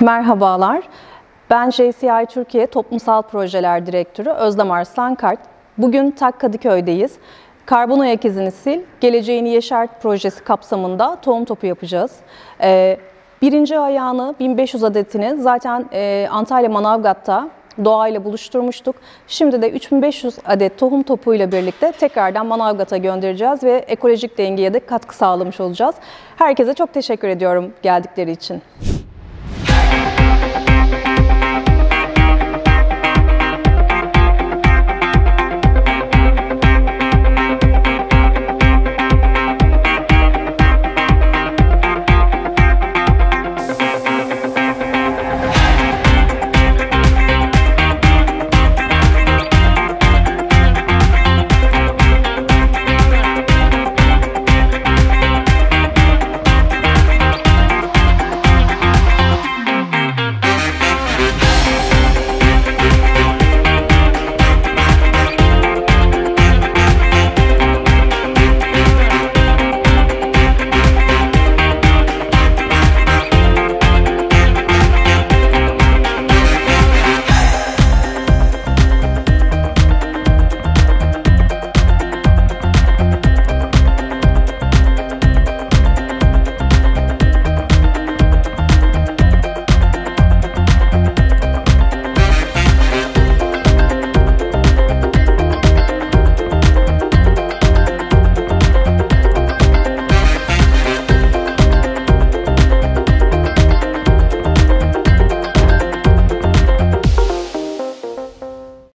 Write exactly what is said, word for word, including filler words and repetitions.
Merhabalar, ben J C I Türkiye Toplumsal Projeler Direktörü Özlem Arslankart. Bugün TAK Kadıköy'deyiz. Karbon ayak izini sil, geleceğini yeşert projesi kapsamında tohum topu yapacağız. Ee, birinci ayağını bin beş yüz adetini zaten e, Antalya Manavgat'ta doğayla buluşturmuştuk. Şimdi de üç bin beş yüz adet tohum topuyla birlikte tekrardan Manavgat'a göndereceğiz ve ekolojik dengeye de katkı sağlamış olacağız. Herkese çok teşekkür ediyorum geldikleri için.